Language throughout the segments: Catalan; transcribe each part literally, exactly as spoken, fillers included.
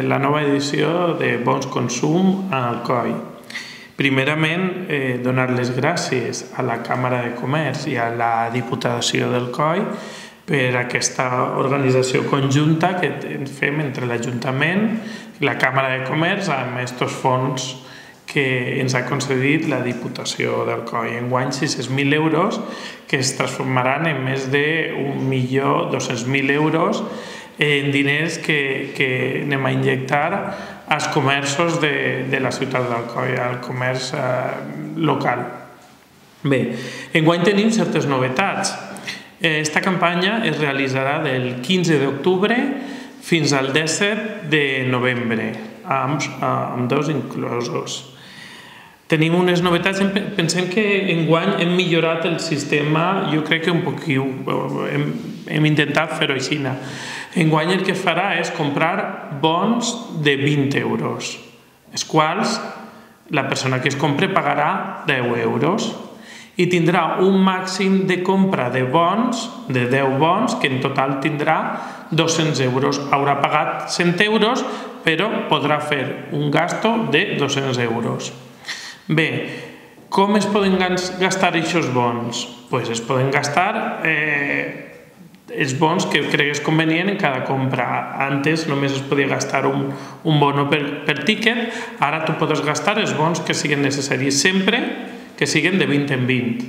la nova edició de Bons Consum al C O I. Primerament, eh, donar les gràcies a la Càmera de Comerç i a la Diputació del C O I per aquesta organització conjunta que fem entre l'Ajuntament i la Càmera de Comerç amb aquests fons que ens ha concedit la Diputació del C O I. Enguany sis-cents mil euros que es transformaran en més d'un milió dos-cents mil euros en diners que, que anem a injectar als comerços de, de la ciutat d'Alcoi, al comerç eh, local. Bé, enguany tenim certes novetats. Esta campanya es realitzarà del quinze d'octubre fins al disset de novembre, amb, amb dos inclosos. Tenim unes novetats, pensem que enguany hem millorat el sistema, jo crec que un poquiu, hem, hem intentat fer-ho així. Enguany el que farà és comprar bons de vint euros, els quals la persona que es compre pagarà deu euros i tindrà un màxim de compra de bons, de deu bons, que en total tindrà dos-cents euros. Haurà pagat cent euros, però podrà fer un gasto de dos-cents euros. Bé, com es poden gastar aquests bons? Pues es poden gastar eh, els bons que cregues convenient en cada compra. Antes només es podia gastar un, un bono per, per tiquet, ara tu pots gastar els bons que siguin necessaris sempre que siguin de vint en vint.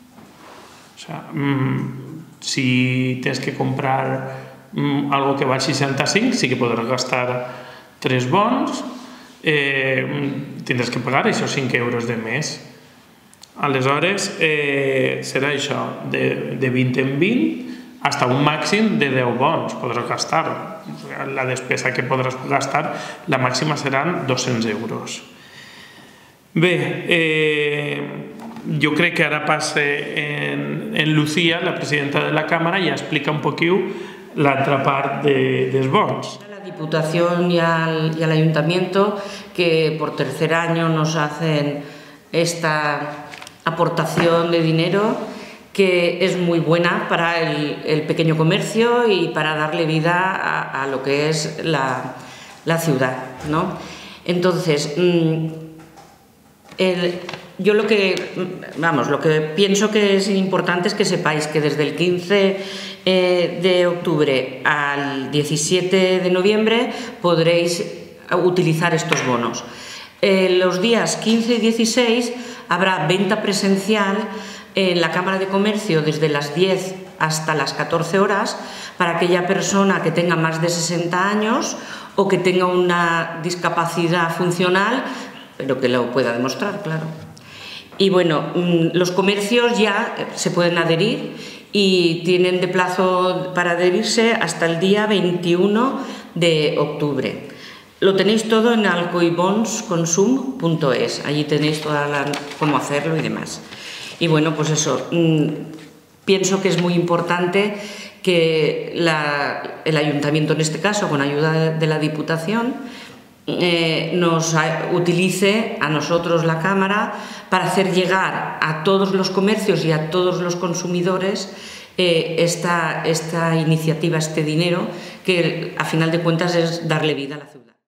O sea, mmm, si tens que comprar mmm, algo que val seixanta-cinc, sí que podràs gastar tres bons, eh, tindràs que pagar això cinc euros de més. Aleshores, eh, serà això, de, de vint en vint, fins a un màxim de deu bons podràs gastar. La despesa que podràs gastar, la màxima seran dos-cents euros. Bé, eh, jo crec que ara passa en, en Lucía, la presidenta de la Cámara, i explica un poquiu l'altra part de, dels bons. La Diputación y al, y al Ayuntamiento, que por tercer año nos hacen esta aportación de dinero que es muy buena para el, el pequeño comercio y para darle vida a, a lo que es la, la ciudad, ¿no? Entonces, el, yo lo que, vamos, lo que pienso que es importante es que sepáis que desde el quince de octubre al diecisiete de noviembre podréis utilizar estos bonos. Eh, los días quince y dieciséis habrá venta presencial en la Cámara de Comercio desde las diez hasta las catorce horas para aquella persona que tenga más de sesenta años o que tenga una discapacidad funcional, pero que lo pueda demostrar, claro. Y bueno, los comercios ya se pueden adherir y tienen de plazo para adherirse hasta el día veintiuno de octubre. Lo tenéis todo en alcoibonsconsum punto es, allí tenéis toda la, cómo hacerlo y demás. Y bueno, pues eso, mmm, pienso que es muy importante que la, el Ayuntamiento, en este caso, con ayuda de, de la Diputación, eh, nos a, utilice a nosotros, la Cámara, para hacer llegar a todos los comercios y a todos los consumidores eh, esta, esta iniciativa, este dinero, que a final de cuentas es darle vida a la ciudad.